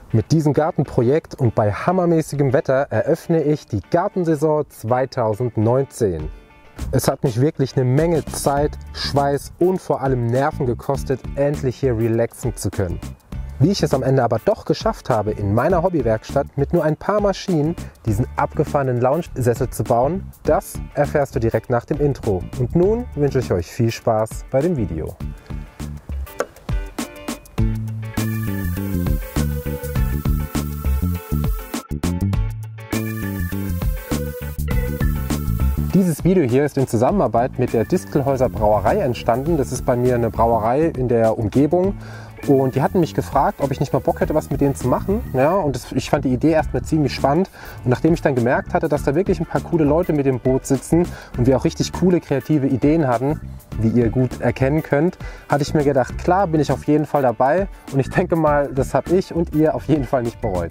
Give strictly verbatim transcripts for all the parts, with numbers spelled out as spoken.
Mit diesem Gartenprojekt und bei hammermäßigem Wetter eröffne ich die Gartensaison zweitausendneunzehn. Es hat mich wirklich eine Menge Zeit, Schweiß und vor allem Nerven gekostet, endlich hier relaxen zu können. Wie ich es am Ende aber doch geschafft habe, in meiner Hobbywerkstatt mit nur ein paar Maschinen diesen abgefahrenen Lounge-Sessel zu bauen, das erfährst du direkt nach dem Intro. Und nun wünsche ich euch viel Spaß bei dem Video. Dieses Video hier ist in Zusammenarbeit mit der Distelhäuser Brauerei entstanden. Das ist bei mir eine Brauerei in der Umgebung und die hatten mich gefragt, ob ich nicht mal Bock hätte, was mit denen zu machen. Ja, und das, ich fand die Idee erstmal ziemlich spannend und nachdem ich dann gemerkt hatte, dass da wirklich ein paar coole Leute mit dem Boot sitzen und wir auch richtig coole kreative Ideen hatten, wie ihr gut erkennen könnt, hatte ich mir gedacht, klar bin ich auf jeden Fall dabei und ich denke mal, das habe ich und ihr auf jeden Fall nicht bereut.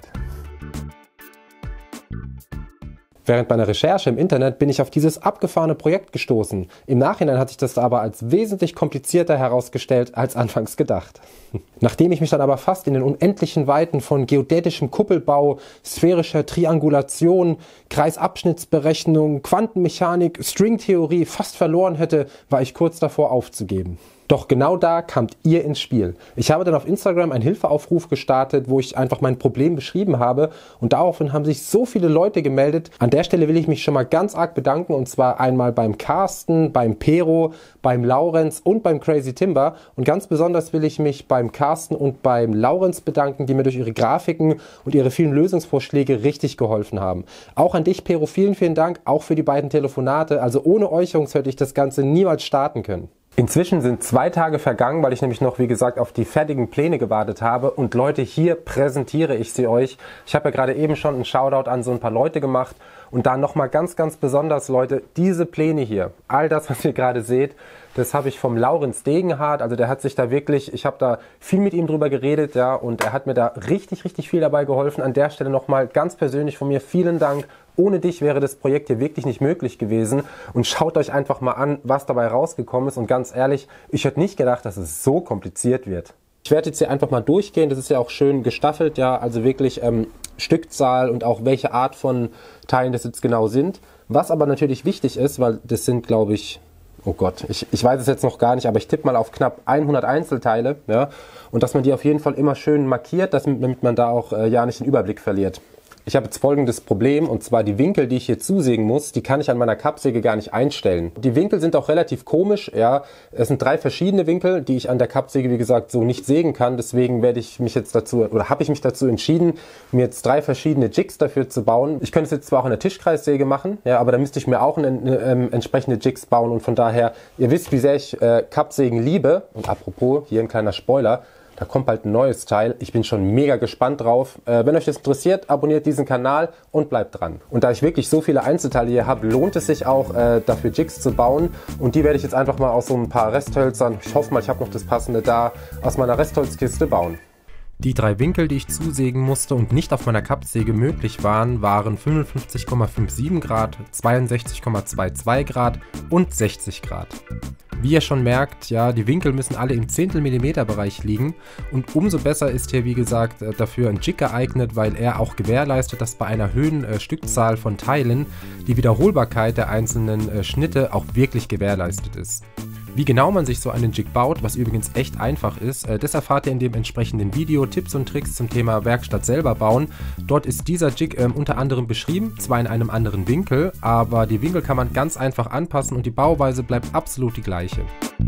Während meiner Recherche im Internet bin ich auf dieses abgefahrene Projekt gestoßen. Im Nachhinein hat sich das aber als wesentlich komplizierter herausgestellt als anfangs gedacht. Nachdem ich mich dann aber fast in den unendlichen Weiten von geodätischem Kuppelbau, sphärischer Triangulation, Kreisabschnittsberechnung, Quantenmechanik, Stringtheorie fast verloren hätte, war ich kurz davor aufzugeben. Doch genau da kamt ihr ins Spiel. Ich habe dann auf Instagram einen Hilfeaufruf gestartet, wo ich einfach mein Problem beschrieben habe und daraufhin haben sich so viele Leute gemeldet. An der Stelle will ich mich schon mal ganz arg bedanken und zwar einmal beim Carsten, beim Pero, beim Laurenz und beim Crazy Timber und ganz besonders will ich mich beim Carsten und beim Laurenz bedanken, die mir durch ihre Grafiken und ihre vielen Lösungsvorschläge richtig geholfen haben. Auch an dich, Pero, vielen, vielen Dank, auch für die beiden Telefonate. Also ohne euch, Jungs, hätte ich das Ganze niemals starten können. Inzwischen sind zwei Tage vergangen, weil ich nämlich noch, wie gesagt, auf die fertigen Pläne gewartet habe. Und Leute, hier präsentiere ich sie euch. Ich habe ja gerade eben schon einen Shoutout an so ein paar Leute gemacht. Und da nochmal ganz, ganz besonders, Leute, diese Pläne hier, all das, was ihr gerade seht, das habe ich vom Laurenz Degenhardt. Also der hat sich da wirklich, ich habe da viel mit ihm drüber geredet, ja, und er hat mir da richtig, richtig viel dabei geholfen. An der Stelle nochmal ganz persönlich von mir vielen Dank. Ohne dich wäre das Projekt hier wirklich nicht möglich gewesen und schaut euch einfach mal an, was dabei rausgekommen ist und ganz ehrlich, ich hätte nicht gedacht, dass es so kompliziert wird. Ich werde jetzt hier einfach mal durchgehen, das ist ja auch schön gestaffelt, ja, also wirklich ähm, Stückzahl und auch welche Art von Teilen das jetzt genau sind. Was aber natürlich wichtig ist, weil das sind, glaube ich, oh Gott, ich, ich weiß es jetzt noch gar nicht, aber ich tippe mal auf knapp hundert Einzelteile, ja, und dass man die auf jeden Fall immer schön markiert, damit man da auch äh, ja nicht den Überblick verliert. Ich habe jetzt folgendes Problem und zwar die Winkel, die ich hier zusägen muss, die kann ich an meiner Kappsäge gar nicht einstellen. Die Winkel sind auch relativ komisch, ja. Es sind drei verschiedene Winkel, die ich an der Kappsäge, wie gesagt, so nicht sägen kann. Deswegen werde ich mich jetzt dazu, oder habe ich mich dazu entschieden, mir jetzt drei verschiedene Jigs dafür zu bauen. Ich könnte es jetzt zwar auch in der Tischkreissäge machen, ja, aber da müsste ich mir auch eine, eine, eine, entsprechende Jigs bauen und von daher, ihr wisst, wie sehr ich äh, Kappsägen liebe. Und apropos, hier ein kleiner Spoiler. Da kommt bald ein neues Teil. Ich bin schon mega gespannt drauf. Äh, wenn euch das interessiert, abonniert diesen Kanal und bleibt dran. Und da ich wirklich so viele Einzelteile hier habe, lohnt es sich auch, äh, dafür Jigs zu bauen. Und die werde ich jetzt einfach mal aus so ein paar Resthölzern, ich hoffe mal, ich habe noch das passende da, aus meiner Restholzkiste bauen. Die drei Winkel, die ich zusägen musste und nicht auf meiner Kappsäge möglich waren, waren fünfundfünfzig Komma siebenundfünfzig Grad, zweiundsechzig Komma zweiundzwanzig Grad und sechzig Grad. Wie ihr schon merkt, ja, die Winkel müssen alle im Zehntelmillimeter Bereich liegen und umso besser ist hier, wie gesagt, dafür ein Jig geeignet, weil er auch gewährleistet, dass bei einer hohen äh, Stückzahl von Teilen die Wiederholbarkeit der einzelnen äh, Schnitte auch wirklich gewährleistet ist. Wie genau man sich so einen Jig baut, was übrigens echt einfach ist, äh, das erfahrt ihr in dem entsprechenden Video. Tipps und Tricks zum Thema Werkstatt selber bauen. Dort ist dieser Jig äh, unter anderem beschrieben, zwar in einem anderen Winkel, aber die Winkel kann man ganz einfach anpassen und die Bauweise bleibt absolut die gleiche.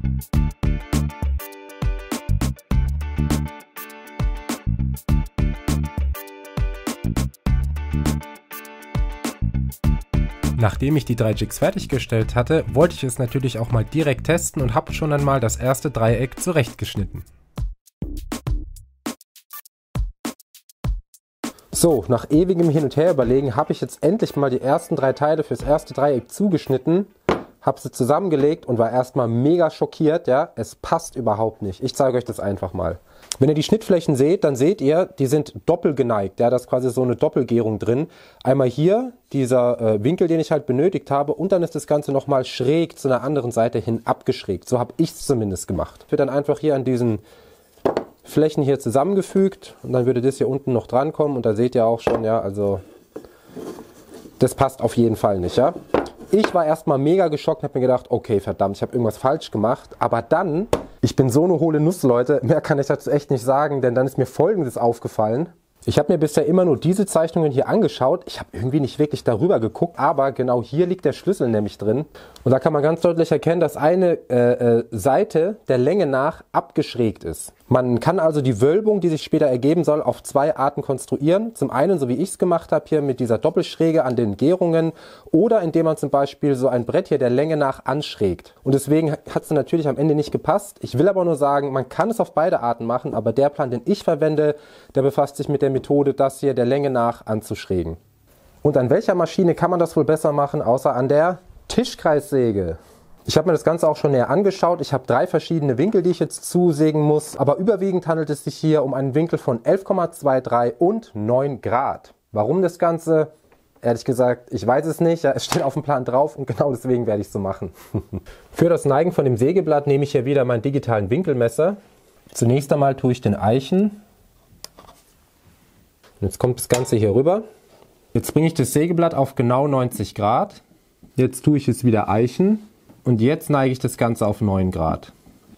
Nachdem ich die drei Jigs fertiggestellt hatte, wollte ich es natürlich auch mal direkt testen und habe schon einmal das erste Dreieck zurechtgeschnitten. So, nach ewigem Hin und Her überlegen habe ich jetzt endlich mal die ersten drei Teile fürs erste Dreieck zugeschnitten, habe sie zusammengelegt und war erstmal mega schockiert, ja, es passt überhaupt nicht. Ich zeige euch das einfach mal. Wenn ihr die Schnittflächen seht, dann seht ihr, die sind doppelgeneigt. Ja, da ist quasi so eine Doppelgärung drin. Einmal hier dieser äh, Winkel, den ich halt benötigt habe, und dann ist das Ganze nochmal schräg zu einer anderen Seite hin abgeschrägt. So habe ich es zumindest gemacht. Ich werde dann einfach hier an diesen Flächen hier zusammengefügt und dann würde das hier unten noch dran kommen und da seht ihr auch schon, ja, also das passt auf jeden Fall nicht, ja. Ich war erstmal mega geschockt und habe mir gedacht, okay, verdammt, ich habe irgendwas falsch gemacht. Aber dann, ich bin so eine hohle Nuss, Leute, mehr kann ich dazu echt nicht sagen, denn dann ist mir Folgendes aufgefallen. Ich habe mir bisher immer nur diese Zeichnungen hier angeschaut. Ich habe irgendwie nicht wirklich darüber geguckt, aber genau hier liegt der Schlüssel nämlich drin. Und da kann man ganz deutlich erkennen, dass eine äh, äh, Seite der Länge nach abgeschrägt ist. Man kann also die Wölbung, die sich später ergeben soll, auf zwei Arten konstruieren. Zum einen, so wie ich es gemacht habe, hier mit dieser Doppelschräge an den Gärungen oder indem man zum Beispiel so ein Brett hier der Länge nach anschrägt. Und deswegen hat es natürlich am Ende nicht gepasst. Ich will aber nur sagen, man kann es auf beide Arten machen, aber der Plan, den ich verwende, der befasst sich mit der Methode, das hier der Länge nach anzuschrägen. Und an welcher Maschine kann man das wohl besser machen, außer an der Tischkreissäge? Ich habe mir das Ganze auch schon näher angeschaut. Ich habe drei verschiedene Winkel, die ich jetzt zusägen muss. Aber überwiegend handelt es sich hier um einen Winkel von elf Komma zweiundzwanzig und neun Grad. Warum das Ganze? Ehrlich gesagt, ich weiß es nicht. Ja, es steht auf dem Plan drauf und genau deswegen werde ich es so machen. Für das Neigen von dem Sägeblatt nehme ich hier wieder meinen digitalen Winkelmesser. Zunächst einmal tue ich den Eichen. Jetzt kommt das Ganze hier rüber. Jetzt bringe ich das Sägeblatt auf genau neunzig Grad. Jetzt tue ich es wieder eichen. Und jetzt neige ich das Ganze auf neun Grad.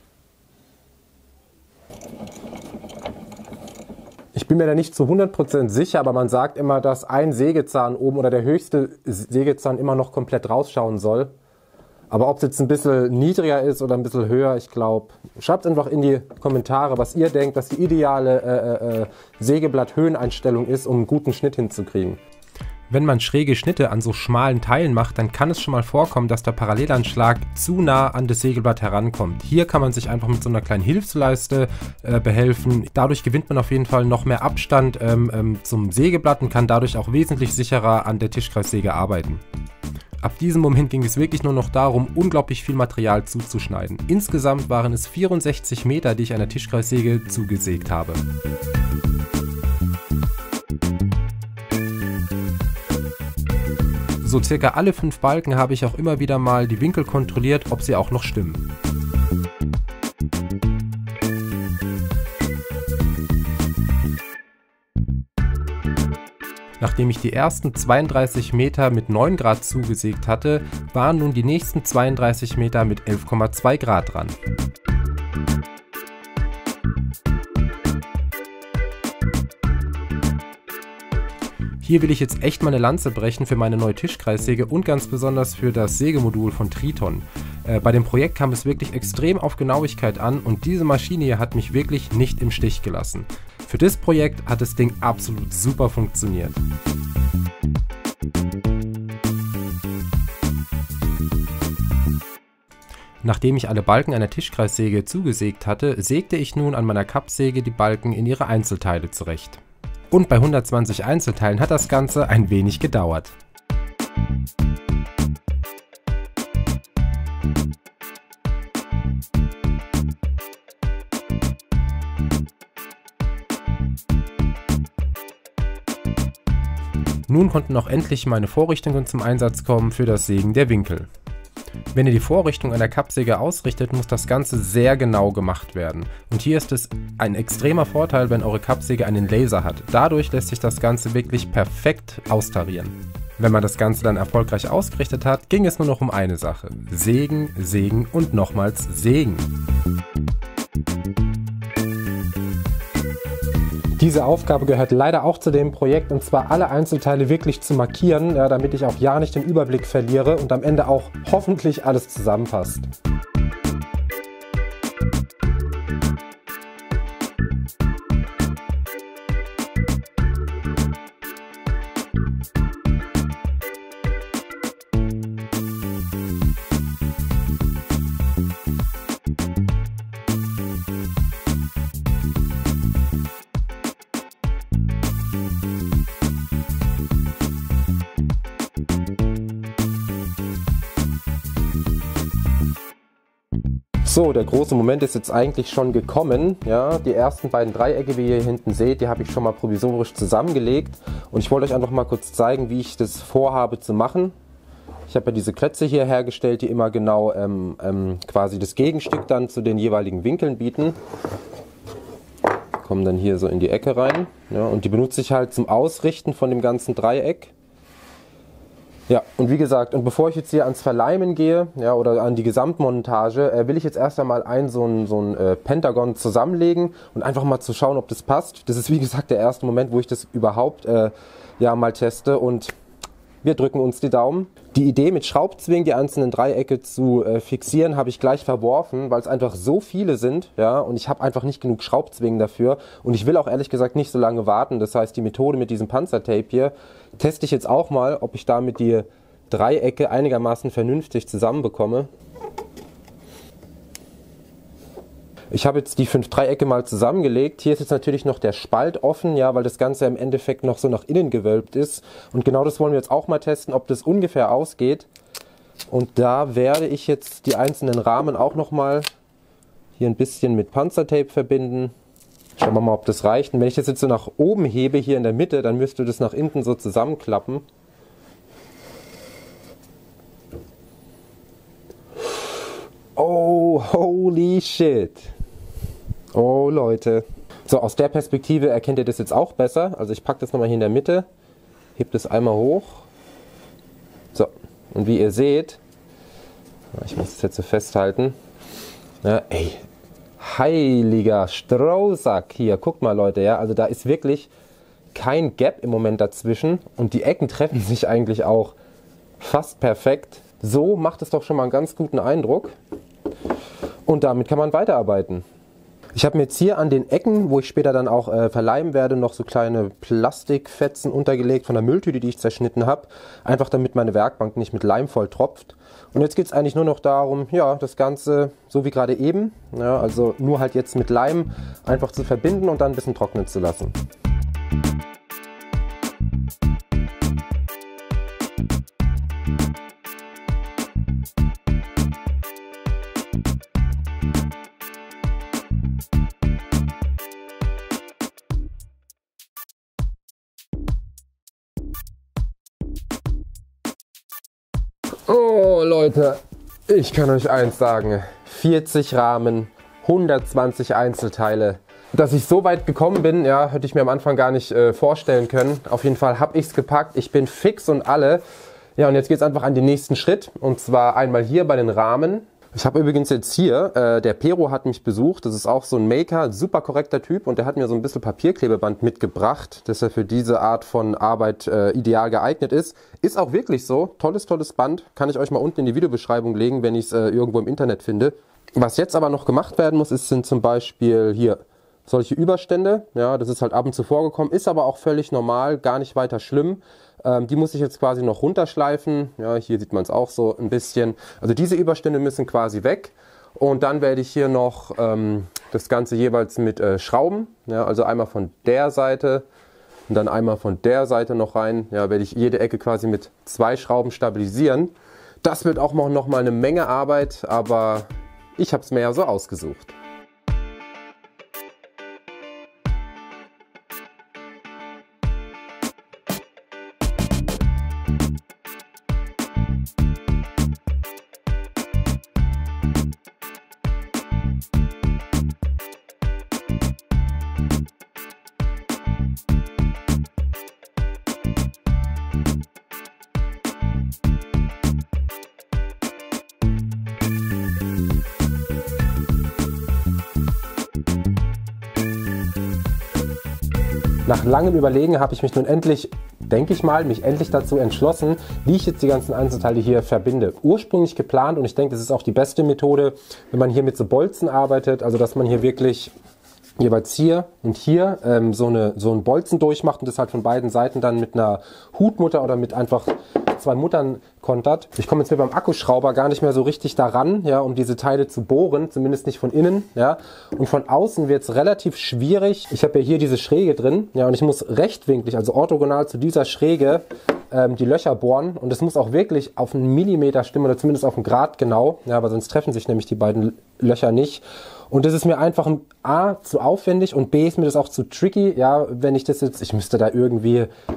Ich bin mir da nicht zu hundert Prozent sicher, aber man sagt immer, dass ein Sägezahn oben oder der höchste Sägezahn immer noch komplett rausschauen soll. Aber ob es jetzt ein bisschen niedriger ist oder ein bisschen höher, ich glaube, schreibt einfach in die Kommentare, was ihr denkt, was die ideale äh, äh, Sägeblatt-Höheneinstellung ist, um einen guten Schnitt hinzukriegen. Wenn man schräge Schnitte an so schmalen Teilen macht, dann kann es schon mal vorkommen, dass der Parallelanschlag zu nah an das Sägeblatt herankommt. Hier kann man sich einfach mit so einer kleinen Hilfsleiste äh, behelfen. Dadurch gewinnt man auf jeden Fall noch mehr Abstand ähm, ähm, zum Sägeblatt und kann dadurch auch wesentlich sicherer an der Tischkreissäge arbeiten. Ab diesem Moment ging es wirklich nur noch darum, unglaublich viel Material zuzuschneiden. Insgesamt waren es vierundsechzig Meter, die ich an der Tischkreissäge zugesägt habe. So circa alle fünf Balken habe ich auch immer wieder mal die Winkel kontrolliert, ob sie auch noch stimmen. Nachdem ich die ersten zweiunddreißig Meter mit neun Grad zugesägt hatte, waren nun die nächsten zweiunddreißig Meter mit elf Komma zwei Grad dran. Hier will ich jetzt echt mal eine Lanze brechen für meine neue Tischkreissäge und ganz besonders für das Sägemodul von Triton. Äh, bei dem Projekt kam es wirklich extrem auf Genauigkeit an und diese Maschine hier hat mich wirklich nicht im Stich gelassen. Für das Projekt hat das Ding absolut super funktioniert. Nachdem ich alle Balken einer Tischkreissäge zugesägt hatte, sägte ich nun an meiner Kappsäge die Balken in ihre Einzelteile zurecht. Und bei hundertzwanzig Einzelteilen hat das Ganze ein wenig gedauert. Nun konnten auch endlich meine Vorrichtungen zum Einsatz kommen für das Sägen der Winkel. Wenn ihr die Vorrichtung einer Kappsäge ausrichtet, muss das Ganze sehr genau gemacht werden. Und hier ist es ein extremer Vorteil, wenn eure Kappsäge einen Laser hat. Dadurch lässt sich das Ganze wirklich perfekt austarieren. Wenn man das Ganze dann erfolgreich ausgerichtet hat, ging es nur noch um eine Sache: Sägen, sägen und nochmals sägen. Diese Aufgabe gehört leider auch zu dem Projekt, und zwar alle Einzelteile wirklich zu markieren, ja, damit ich auch ja nicht den Überblick verliere und am Ende auch hoffentlich alles zusammenpasst. So, der große Moment ist jetzt eigentlich schon gekommen. Ja, die ersten beiden Dreiecke, wie ihr hier hinten seht, die habe ich schon mal provisorisch zusammengelegt. Und ich wollte euch einfach mal kurz zeigen, wie ich das vorhabe zu machen. Ich habe ja diese Klötze hier hergestellt, die immer genau ähm, ähm, quasi das Gegenstück dann zu den jeweiligen Winkeln bieten. kommen dann hier so in die Ecke rein. Ja, und die benutze ich halt zum Ausrichten von dem ganzen Dreieck. Ja, und wie gesagt, und bevor ich jetzt hier ans Verleimen gehe, ja, oder an die Gesamtmontage, äh, will ich jetzt erst einmal ein so ein, so ein äh, Pentagon zusammenlegen und einfach mal zu schauen, ob das passt. Das ist wie gesagt der erste Moment, wo ich das überhaupt äh, ja, mal teste, und wir drücken uns die Daumen. Die Idee mit Schraubzwingen die einzelnen Dreiecke zu äh, fixieren, habe ich gleich verworfen, weil es einfach so viele sind, ja, und ich habe einfach nicht genug Schraubzwingen dafür, und ich will auch ehrlich gesagt nicht so lange warten. Das heißt, die Methode mit diesem Panzertape hier teste ich jetzt auch mal, ob ich damit die Dreiecke einigermaßen vernünftig zusammenbekomme. Ich habe jetzt die fünf Dreiecke mal zusammengelegt. Hier ist jetzt natürlich noch der Spalt offen, ja, weil das Ganze im Endeffekt noch so nach innen gewölbt ist. Und genau das wollen wir jetzt auch mal testen, ob das ungefähr ausgeht. Und da werde ich jetzt die einzelnen Rahmen auch noch mal hier ein bisschen mit Panzertape verbinden. Schauen wir mal, ob das reicht. Und wenn ich das jetzt so nach oben hebe, hier in der Mitte, dann müsste das nach hinten so zusammenklappen. Oh, holy shit. Oh Leute. So, aus der Perspektive erkennt ihr das jetzt auch besser. Also ich packe das nochmal hier in der Mitte, heb das einmal hoch. So, und wie ihr seht, ich muss es jetzt so festhalten. Ja, ey, heiliger Strohsack hier. Guckt mal Leute, ja, also da ist wirklich kein Gap im Moment dazwischen. Und die Ecken treffen sich eigentlich auch fast perfekt. So macht es doch schon mal einen ganz guten Eindruck. Und damit kann man weiterarbeiten. Ich habe mir jetzt hier an den Ecken, wo ich später dann auch äh, verleimen werde, noch so kleine Plastikfetzen untergelegt von der Mülltüte, die ich zerschnitten habe. Einfach damit meine Werkbank nicht mit Leim voll tropft. Und jetzt geht es eigentlich nur noch darum, ja, das Ganze so wie gerade eben, ja, also nur halt jetzt mit Leim einfach zu verbinden und dann ein bisschen trocknen zu lassen. Oh Leute, ich kann euch eins sagen, vierzig Rahmen, hundertzwanzig Einzelteile. Dass ich so weit gekommen bin, ja, hätte ich mir am Anfang gar nicht äh, vorstellen können. Auf jeden Fall habe ich es gepackt, ich bin fix und alle. Ja, und jetzt geht es einfach an den nächsten Schritt, und zwar einmal hier bei den Rahmen. Ich habe übrigens jetzt hier, äh, der Pero hat mich besucht, das ist auch so ein Maker, super korrekter Typ, und der hat mir so ein bisschen Papierklebeband mitgebracht, dass er für diese Art von Arbeit äh, ideal geeignet ist. Ist auch wirklich so, tolles, tolles Band, kann ich euch mal unten in die Videobeschreibung legen, wenn ich es äh, irgendwo im Internet finde. Was jetzt aber noch gemacht werden muss, ist, sind zum Beispiel hier solche Überstände, ja, das ist halt ab und zu vorgekommen, ist aber auch völlig normal, gar nicht weiter schlimm. Ähm, die muss ich jetzt quasi noch runterschleifen, ja, hier sieht man es auch so ein bisschen. Also diese Überstände müssen quasi weg, und dann werde ich hier noch ähm, das Ganze jeweils mit äh, Schrauben, ja, also einmal von der Seite und dann einmal von der Seite noch rein, ja, werde ich jede Ecke quasi mit zwei Schrauben stabilisieren. Das wird auch noch mal eine Menge Arbeit, aber ich habe es mir ja so ausgesucht. Nach langem Überlegen habe ich mich nun endlich, denke ich mal, mich endlich dazu entschlossen, wie ich jetzt die ganzen Einzelteile hier verbinde. Ursprünglich geplant, und ich denke, das ist auch die beste Methode, wenn man hier mit so Bolzen arbeitet, also dass man hier wirklich jeweils hier und hier ähm, so, eine, so einen Bolzen durchmacht und das halt von beiden Seiten dann mit einer Hutmutter oder mit einfach zwei Muttern kontert. Ich komme jetzt mit beim Akkuschrauber gar nicht mehr so richtig daran, ja, um diese Teile zu bohren, zumindest nicht von innen, ja. Und von außen wird es relativ schwierig. Ich habe ja hier diese Schräge drin, ja, und ich muss rechtwinklig, also orthogonal zu dieser Schräge, ähm, die Löcher bohren, und es muss auch wirklich auf einen Millimeter stimmen oder zumindest auf einen Grad genau, ja, aber sonst treffen sich nämlich die beiden Löcher nicht. Und das ist mir einfach A, zu aufwendig, und B, ist mir das auch zu tricky, ja, wenn ich das jetzt, ich müsste da irgendwie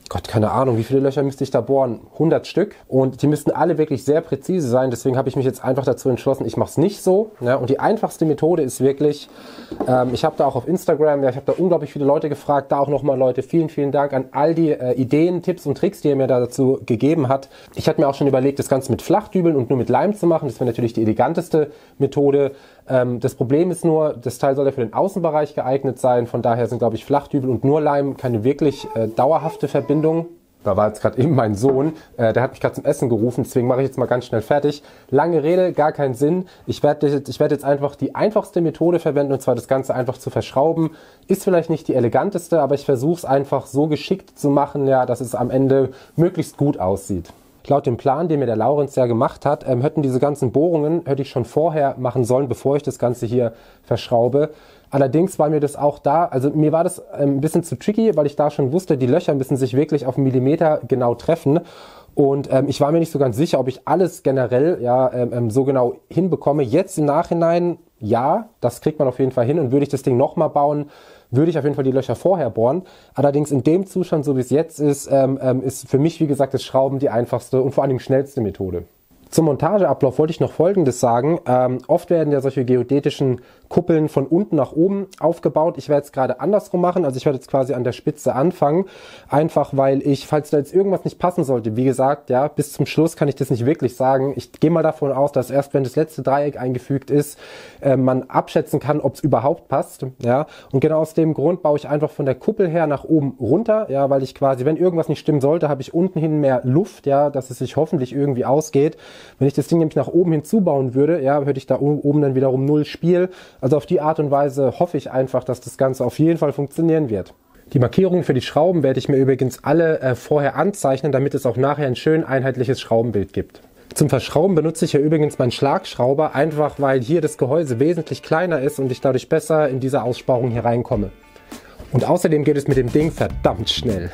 Gott, keine Ahnung, wie viele Löcher müsste ich da bohren? hundert Stück. Und die müssten alle wirklich sehr präzise sein. Deswegen habe ich mich jetzt einfach dazu entschlossen, ich mache es nicht so. Ja, und die einfachste Methode ist wirklich, ähm, ich habe da auch auf Instagram, ja, ich habe da unglaublich viele Leute gefragt. Da auch nochmal Leute, vielen, vielen Dank an all die äh, Ideen, Tipps und Tricks, die ihr mir da dazu gegeben hat. Ich hatte mir auch schon überlegt, das Ganze mit Flachdübeln und nur mit Leim zu machen. Das wäre natürlich die eleganteste Methode. Ähm, das Problem ist nur, das Teil soll ja für den Außenbereich geeignet sein. Von daher sind, glaube ich, Flachdübel und nur Leim keine wirklich äh, dauerhafte Verbindung. Da war jetzt gerade eben mein Sohn, äh, der hat mich gerade zum Essen gerufen, deswegen mache ich jetzt mal ganz schnell fertig. Lange Rede, gar keinen Sinn. Ich werde jetzt, ich werde jetzt einfach die einfachste Methode verwenden, und zwar das Ganze einfach zu verschrauben. Ist vielleicht nicht die eleganteste, aber ich versuche es einfach so geschickt zu machen, ja, dass es am Ende möglichst gut aussieht. Laut dem Plan, den mir der Laurenz ja gemacht hat, ähm, hätten diese ganzen Bohrungen, hätte ich schon vorher machen sollen, bevor ich das Ganze hier verschraube. Allerdings war mir das auch da, also mir war das ähm, ein bisschen zu tricky, weil ich da schon wusste, die Löcher müssen sich wirklich auf einen Millimeter genau treffen. Und ähm, ich war mir nicht so ganz sicher, ob ich alles generell ja ähm, so genau hinbekomme. Jetzt im Nachhinein, ja, das kriegt man auf jeden Fall hin. Und würde ich das Ding nochmal bauen, würde ich auf jeden Fall die Löcher vorher bohren. Allerdings in dem Zustand, so wie es jetzt ist, ähm, ähm, ist für mich, wie gesagt, das Schrauben die einfachste und vor allem schnellste Methode. Zum Montageablauf wollte ich noch Folgendes sagen. Ähm, oft werden ja solche geodätischen Kuppeln von unten nach oben aufgebaut. Ich werde es gerade andersrum machen. Also ich werde jetzt quasi an der Spitze anfangen. Einfach weil ich, falls da jetzt irgendwas nicht passen sollte, wie gesagt, ja, bis zum Schluss kann ich das nicht wirklich sagen. Ich gehe mal davon aus, dass erst wenn das letzte Dreieck eingefügt ist, äh, man abschätzen kann, ob es überhaupt passt. Ja, und genau aus dem Grund baue ich einfach von der Kuppel her nach oben runter. Ja, weil ich quasi, wenn irgendwas nicht stimmen sollte, habe ich unten hin mehr Luft, ja, dass es sich hoffentlich irgendwie ausgeht. Wenn ich das Ding nämlich nach oben hin zubauen würde, ja, würde ich da oben dann wiederum null Spiel. Also auf die Art und Weise hoffe ich einfach, dass das Ganze auf jeden Fall funktionieren wird. Die Markierungen für die Schrauben werde ich mir übrigens alle äh, vorher anzeichnen, damit es auch nachher ein schön einheitliches Schraubenbild gibt. Zum Verschrauben benutze ich ja übrigens meinen Schlagschrauber, einfach weil hier das Gehäuse wesentlich kleiner ist und ich dadurch besser in diese Aussparung hier reinkomme. Und außerdem geht es mit dem Ding verdammt schnell.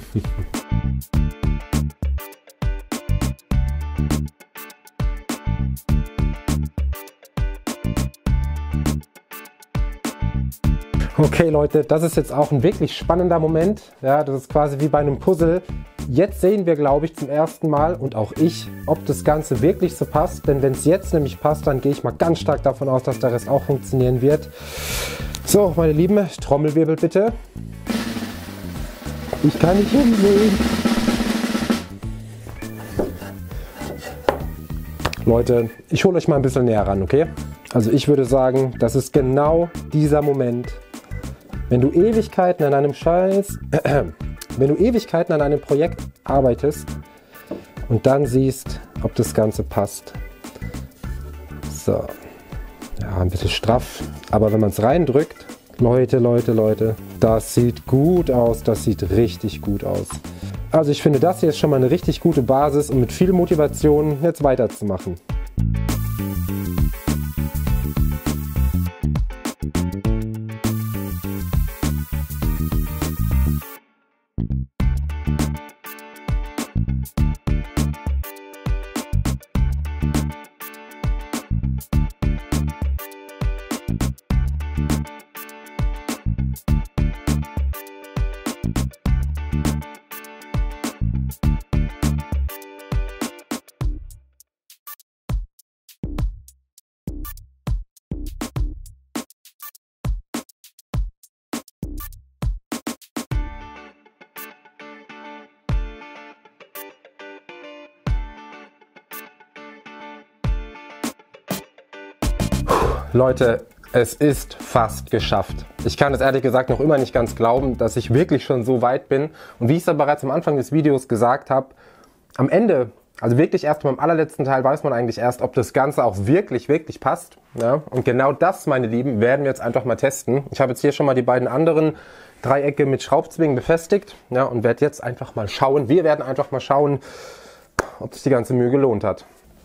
Okay Leute, das ist jetzt auch ein wirklich spannender Moment. Ja, das ist quasi wie bei einem Puzzle. Jetzt sehen wir, glaube ich, zum ersten Mal und auch ich, ob das Ganze wirklich so passt. Denn wenn es jetzt nämlich passt, dann gehe ich mal ganz stark davon aus, dass der Rest auch funktionieren wird. So, meine Lieben, Trommelwirbel bitte. Ich kann nicht hinsehen. Leute, ich hole euch mal ein bisschen näher ran, okay? Also ich würde sagen, das ist genau dieser Moment, wenn du Ewigkeiten an einem Scheiß, äh, wenn du Ewigkeiten an einem Projekt arbeitest und dann siehst, ob das Ganze passt. So, ja, ein bisschen straff, aber wenn man es reindrückt, Leute, Leute, Leute, das sieht gut aus, das sieht richtig gut aus. Also ich finde, das hier ist schon mal eine richtig gute Basis, um mit viel Motivation jetzt weiterzumachen. Leute, es ist fast geschafft. Ich kann es ehrlich gesagt noch immer nicht ganz glauben, dass ich wirklich schon so weit bin. Und wie ich es ja bereits am Anfang des Videos gesagt habe, am Ende, also wirklich erst beim allerletzten Teil, weiß man eigentlich erst, ob das Ganze auch wirklich, wirklich passt. Ja? Und genau das, meine Lieben, werden wir jetzt einfach mal testen. Ich habe jetzt hier schon mal die beiden anderen Dreiecke mit Schraubzwingen befestigt, ja, und werde jetzt einfach mal schauen. Wir werden einfach mal schauen, ob sich die ganze Mühe gelohnt hat.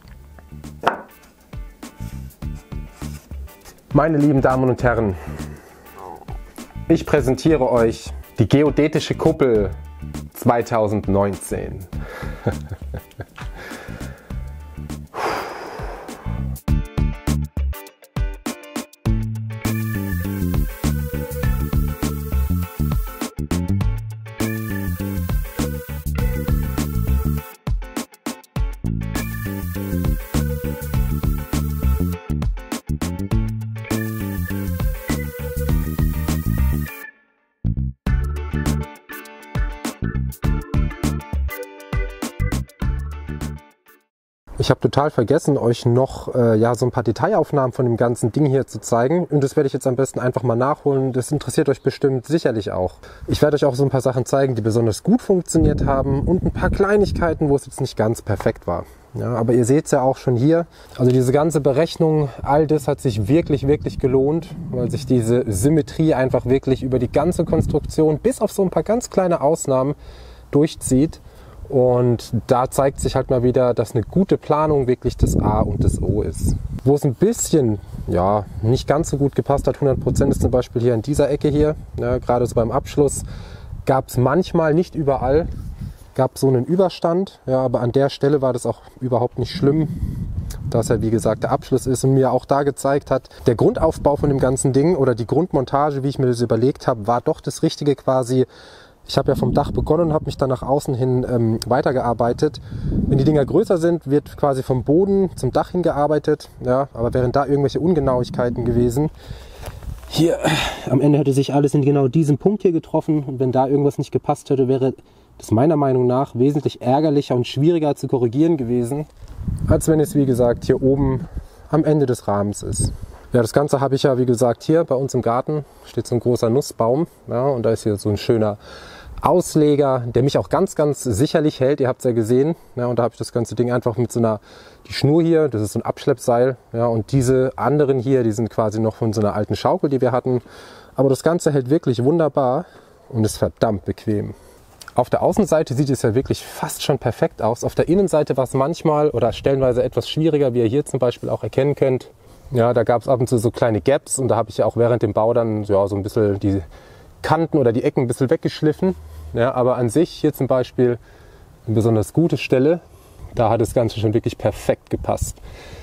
Meine lieben Damen und Herren, ich präsentiere euch die geodätische Kuppel zweitausendneunzehn. Ich habe total vergessen, euch noch äh, ja, so ein paar Detailaufnahmen von dem ganzen Ding hier zu zeigen. Und das werde ich jetzt am besten einfach mal nachholen. Das interessiert euch bestimmt sicherlich auch. Ich werde euch auch so ein paar Sachen zeigen, die besonders gut funktioniert haben und ein paar Kleinigkeiten, wo es jetzt nicht ganz perfekt war. Ja, aber ihr seht es ja auch schon hier. Also diese ganze Berechnung, all das hat sich wirklich, wirklich gelohnt, weil sich diese Symmetrie einfach wirklich über die ganze Konstruktion bis auf so ein paar ganz kleine Ausnahmen durchzieht. Und da zeigt sich halt mal wieder, dass eine gute Planung wirklich das A und das O ist. Wo es ein bisschen, ja, nicht ganz so gut gepasst hat, hundert Prozent ist zum Beispiel hier in dieser Ecke hier, ja, gerade so beim Abschluss, gab es manchmal, nicht überall, gab so einen Überstand, ja, aber an der Stelle war das auch überhaupt nicht schlimm, da es ja wie gesagt der Abschluss ist und mir auch da gezeigt hat, der Grundaufbau von dem ganzen Ding oder die Grundmontage, wie ich mir das überlegt habe, war doch das Richtige quasi. Ich habe ja vom Dach begonnen und habe mich dann nach außen hin ähm, weitergearbeitet. Wenn die Dinger größer sind, wird quasi vom Boden zum Dach hingearbeitet. Ja, aber wären da irgendwelche Ungenauigkeiten gewesen, hier am Ende hätte sich alles in genau diesem Punkt hier getroffen. Und wenn da irgendwas nicht gepasst hätte, wäre das meiner Meinung nach wesentlich ärgerlicher und schwieriger zu korrigieren gewesen, als wenn es wie gesagt hier oben am Ende des Rahmens ist. Ja, das Ganze habe ich ja wie gesagt hier bei uns im Garten, steht so ein großer Nussbaum, ja, und da ist hier so ein schöner Ausleger, der mich auch ganz, ganz sicherlich hält. Ihr habt es ja gesehen. Ja, und da habe ich das ganze Ding einfach mit so einer, die Schnur hier, das ist so ein Abschleppseil. Ja, und diese anderen hier, die sind quasi noch von so einer alten Schaukel, die wir hatten. Aber das Ganze hält wirklich wunderbar und ist verdammt bequem. Auf der Außenseite sieht es ja wirklich fast schon perfekt aus. Auf der Innenseite war es manchmal oder stellenweise etwas schwieriger, wie ihr hier zum Beispiel auch erkennen könnt. Ja, da gab es ab und zu so kleine Gaps und da habe ich ja auch während dem Bau dann ja, so ein bisschen die Kanten oder die Ecken ein bisschen weggeschliffen. Ja, aber an sich hier zum Beispiel eine besonders gute Stelle, da hat das Ganze schon wirklich perfekt gepasst.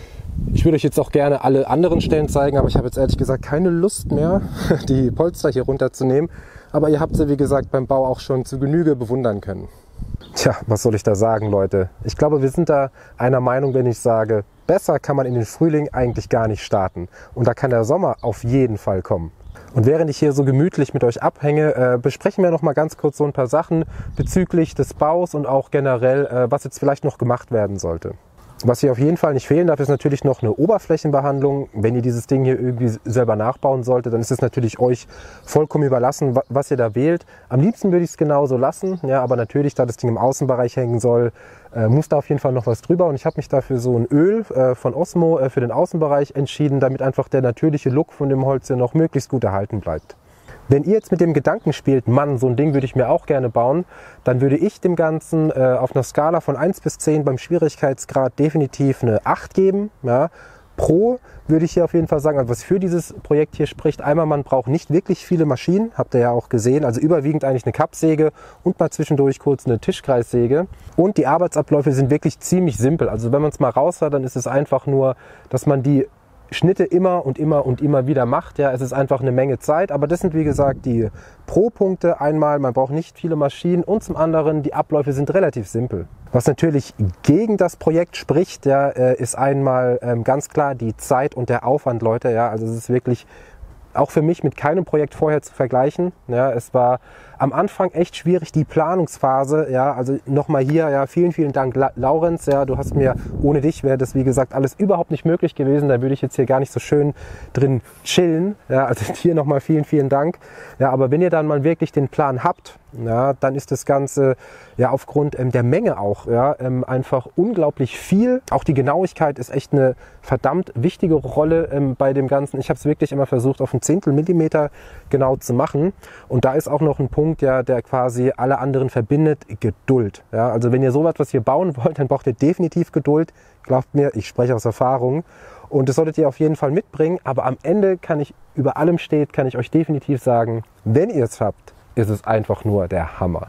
Ich würde euch jetzt auch gerne alle anderen Stellen zeigen, aber ich habe jetzt ehrlich gesagt keine Lust mehr, die Polster hier runterzunehmen. Aber ihr habt sie, wie gesagt, beim Bau auch schon zu Genüge bewundern können. Tja, was soll ich da sagen, Leute? Ich glaube, wir sind da einer Meinung, wenn ich sage, besser kann man in den Frühling eigentlich gar nicht starten. Und da kann der Sommer auf jeden Fall kommen. Und während ich hier so gemütlich mit euch abhänge, äh, besprechen wir noch mal ganz kurz so ein paar Sachen bezüglich des Baus und auch generell, äh, was jetzt vielleicht noch gemacht werden sollte. Was hier auf jeden Fall nicht fehlen darf, ist natürlich noch eine Oberflächenbehandlung. Wenn ihr dieses Ding hier irgendwie selber nachbauen solltet, dann ist es natürlich euch vollkommen überlassen, was ihr da wählt. Am liebsten würde ich es genauso lassen, ja, aber natürlich, da das Ding im Außenbereich hängen soll, äh, muss da auf jeden Fall noch was drüber. Und ich habe mich dafür so ein Öl äh, von Osmo äh, für den Außenbereich entschieden, damit einfach der natürliche Look von dem Holz hier noch möglichst gut erhalten bleibt. Wenn ihr jetzt mit dem Gedanken spielt, Mann, so ein Ding würde ich mir auch gerne bauen, dann würde ich dem Ganzen äh, auf einer Skala von eins bis zehn beim Schwierigkeitsgrad definitiv eine acht geben. Ja. Pro würde ich hier auf jeden Fall sagen, also was für dieses Projekt hier spricht, einmal, man braucht nicht wirklich viele Maschinen, habt ihr ja auch gesehen, also überwiegend eigentlich eine Kappsäge und mal zwischendurch kurz eine Tischkreissäge. Und die Arbeitsabläufe sind wirklich ziemlich simpel. Also wenn man es mal raus hat, dann ist es einfach nur, dass man die Schnitte immer und immer und immer wieder macht. Ja, es ist einfach eine Menge Zeit, aber das sind wie gesagt die Pro-Punkte. Einmal, man braucht nicht viele Maschinen und zum anderen, die Abläufe sind relativ simpel. Was natürlich gegen das Projekt spricht, ja, ist einmal ähm, ganz klar die Zeit und der Aufwand, Leute. Ja, also es ist wirklich auch für mich mit keinem Projekt vorher zu vergleichen. Ja, es war am Anfang echt schwierig, die Planungsphase. Ja, also nochmal hier, ja, vielen, vielen Dank, La Laurenz. Ja, du hast mir, ohne dich wäre das, wie gesagt, alles überhaupt nicht möglich gewesen. Da würde ich jetzt hier gar nicht so schön drin chillen. Ja, also hier nochmal vielen, vielen Dank. Ja, aber wenn ihr dann mal wirklich den Plan habt, ja, dann ist das Ganze ja aufgrund ähm, der Menge auch ja, ähm, einfach unglaublich viel. Auch die Genauigkeit ist echt eine verdammt wichtige Rolle ähm, bei dem Ganzen. Ich habe es wirklich immer versucht, auf ein Zehntel Millimeter genau zu machen. Und da ist auch noch ein Punkt, ja, der quasi alle anderen verbindet, Geduld. Ja, also wenn ihr sowas, was ihr bauen wollt, dann braucht ihr definitiv Geduld. Glaubt mir, ich spreche aus Erfahrung. Und das solltet ihr auf jeden Fall mitbringen. Aber am Ende kann ich, über allem steht, kann ich euch definitiv sagen, wenn ihr es habt, ist es einfach nur der Hammer.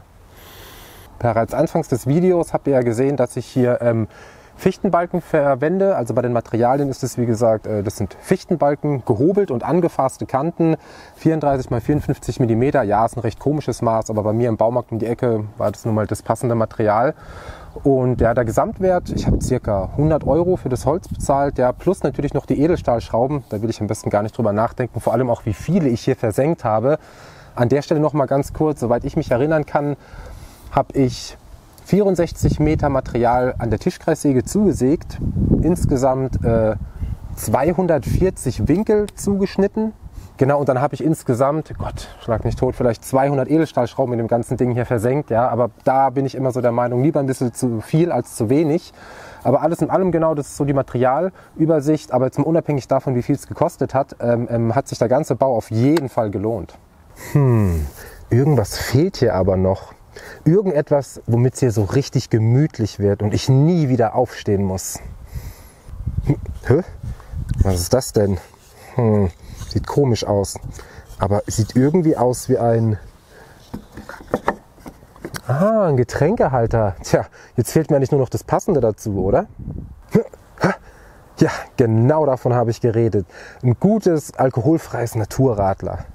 Bereits anfangs des Videos habt ihr ja gesehen, dass ich hier ähm, Fichtenbalken verwende. Also bei den Materialien ist es wie gesagt, äh, das sind Fichtenbalken, gehobelt und angefasste Kanten, vierunddreißig mal vierundfünfzig Millimeter. Ja, ist ein recht komisches Maß, aber bei mir im Baumarkt um die Ecke war das nun mal das passende Material. Und ja, der Gesamtwert, ich habe ca. hundert Euro für das Holz bezahlt, ja, plus natürlich noch die Edelstahlschrauben. Da will ich am besten gar nicht drüber nachdenken, vor allem auch wie viele ich hier versenkt habe. An der Stelle noch mal ganz kurz, soweit ich mich erinnern kann, habe ich vierundsechzig Meter Material an der Tischkreissäge zugesägt, insgesamt äh, zweihundertvierzig Winkel zugeschnitten. Genau, und dann habe ich insgesamt, Gott, schlag mich tot, vielleicht zweihundert Edelstahlschrauben in dem ganzen Ding hier versenkt. Ja, aber da bin ich immer so der Meinung, lieber ein bisschen zu viel als zu wenig. Aber alles in allem genau, das ist so die Materialübersicht. Aber jetzt mal unabhängig davon, wie viel es gekostet hat, ähm, ähm, hat sich der ganze Bau auf jeden Fall gelohnt. Hm, irgendwas fehlt hier aber noch. Irgendetwas, womit es hier so richtig gemütlich wird und ich nie wieder aufstehen muss. Hm, hä? Was ist das denn? Hm. Sieht komisch aus, aber es sieht irgendwie aus wie ein, ah, ein Getränkehalter. Tja, jetzt fehlt mir eigentlich nur noch das Passende dazu, oder? Ja, genau davon habe ich geredet. Ein gutes, alkoholfreies Naturradler.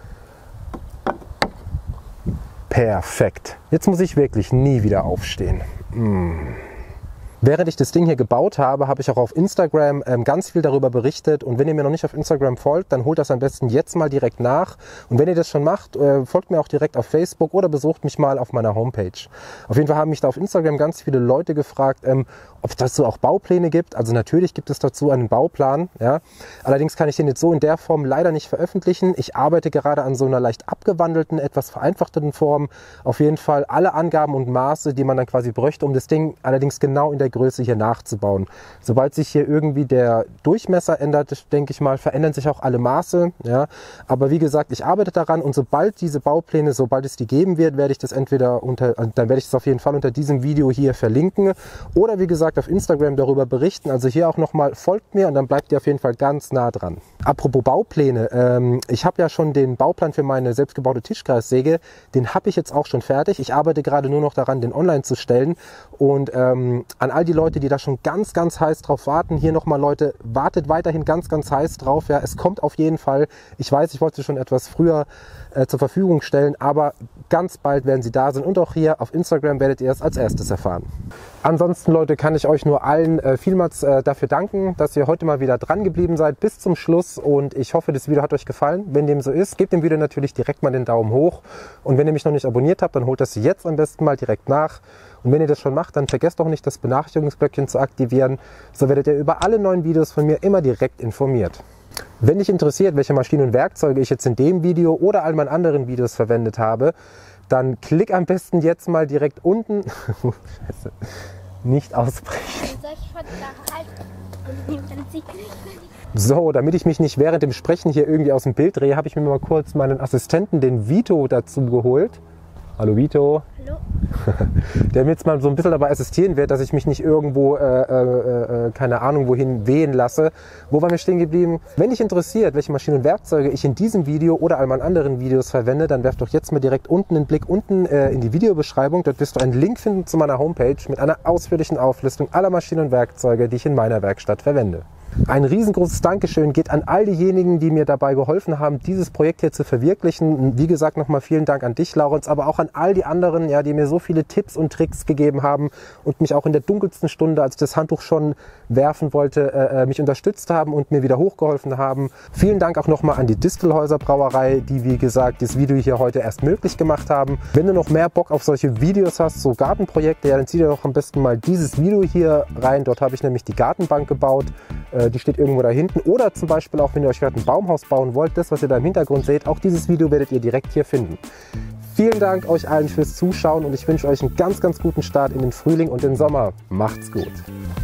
Perfekt. Jetzt muss ich wirklich nie wieder aufstehen. Hm. Während ich das Ding hier gebaut habe, habe ich auch auf Instagram ähm, ganz viel darüber berichtet. Und wenn ihr mir noch nicht auf Instagram folgt, dann holt das am besten jetzt mal direkt nach. Und wenn ihr das schon macht, äh, folgt mir auch direkt auf Facebook oder besucht mich mal auf meiner Homepage. Auf jeden Fall haben mich da auf Instagram ganz viele Leute gefragt, ähm, ob es dazu auch Baupläne gibt. Also natürlich gibt es dazu einen Bauplan. Ja. Allerdings kann ich den jetzt so in der Form leider nicht veröffentlichen. Ich arbeite gerade an so einer leicht abgewandelten, etwas vereinfachten Form. Auf jeden Fall alle Angaben und Maße, die man dann quasi bräuchte, um das Ding allerdings genau in der Größe hier nachzubauen. Sobald sich hier irgendwie der Durchmesser ändert, denke ich mal, verändern sich auch alle Maße. Ja. Aber wie gesagt, ich arbeite daran und sobald diese Baupläne, sobald es die geben wird, werde ich das entweder unter, dann werde ich das auf jeden Fall unter diesem Video hier verlinken oder wie gesagt auf Instagram darüber berichten. Also hier auch nochmal, folgt mir und dann bleibt ihr auf jeden Fall ganz nah dran. Apropos Baupläne, ähm, ich habe ja schon den Bauplan für meine selbstgebaute Tischkreissäge, den habe ich jetzt auch schon fertig. Ich arbeite gerade nur noch daran, den online zu stellen und ähm, an all die Leute, die da schon ganz, ganz heiß drauf warten, hier nochmal Leute, wartet weiterhin ganz, ganz heiß drauf. Ja, es kommt auf jeden Fall. Ich weiß, ich wollte schon etwas früher äh, zur Verfügung stellen, aber ganz bald werden sie da sein und auch hier auf Instagram werdet ihr es als erstes erfahren. Ansonsten, Leute, kann ich euch nur allen äh, vielmals äh, dafür danken, dass ihr heute mal wieder dran geblieben seid bis zum Schluss und ich hoffe, das Video hat euch gefallen. Wenn dem so ist, gebt dem Video natürlich direkt mal den Daumen hoch und wenn ihr mich noch nicht abonniert habt, dann holt das jetzt am besten mal direkt nach. Und wenn ihr das schon macht, dann vergesst auch nicht, das Benachrichtigungsglöckchen zu aktivieren. So werdet ihr über alle neuen Videos von mir immer direkt informiert. Wenn dich interessiert, welche Maschinen und Werkzeuge ich jetzt in dem Video oder all meinen anderen Videos verwendet habe, dann klick am besten jetzt mal direkt unten. Nicht ausbrechen. So, damit ich mich nicht während dem Sprechen hier irgendwie aus dem Bild drehe, habe ich mir mal kurz meinen Assistenten, den Vito, dazu geholt. Hallo Vito. Hallo. Der mir jetzt mal so ein bisschen dabei assistieren wird, dass ich mich nicht irgendwo, äh, äh, äh, keine Ahnung, wohin wehen lasse. Wo waren wir stehen geblieben? Wenn dich interessiert, welche Maschinen und Werkzeuge ich in diesem Video oder all meinen anderen Videos verwende, dann werf doch jetzt mal direkt unten einen Blick unten äh, in die Videobeschreibung. Dort wirst du einen Link finden zu meiner Homepage mit einer ausführlichen Auflistung aller Maschinen und Werkzeuge, die ich in meiner Werkstatt verwende. Ein riesengroßes Dankeschön geht an all diejenigen, die mir dabei geholfen haben, dieses Projekt hier zu verwirklichen. Wie gesagt, nochmal vielen Dank an dich, Laurens, aber auch an all die anderen, ja, die mir so viele Tipps und Tricks gegeben haben und mich auch in der dunkelsten Stunde, als ich das Handtuch schon werfen wollte, äh, mich unterstützt haben und mir wieder hochgeholfen haben. Vielen Dank auch nochmal an die Distelhäuser Brauerei, die, wie gesagt, das Video hier heute erst möglich gemacht haben. Wenn du noch mehr Bock auf solche Videos hast, so Gartenprojekte, ja, dann zieh dir doch am besten mal dieses Video hier rein. Dort habe ich nämlich die Gartenbank gebaut. Die steht irgendwo da hinten. Oder zum Beispiel auch, wenn ihr euch gerade ein Baumhaus bauen wollt, das, was ihr da im Hintergrund seht, auch dieses Video werdet ihr direkt hier finden. Vielen Dank euch allen fürs Zuschauen und ich wünsche euch einen ganz, ganz guten Start in den Frühling und den Sommer. Macht's gut!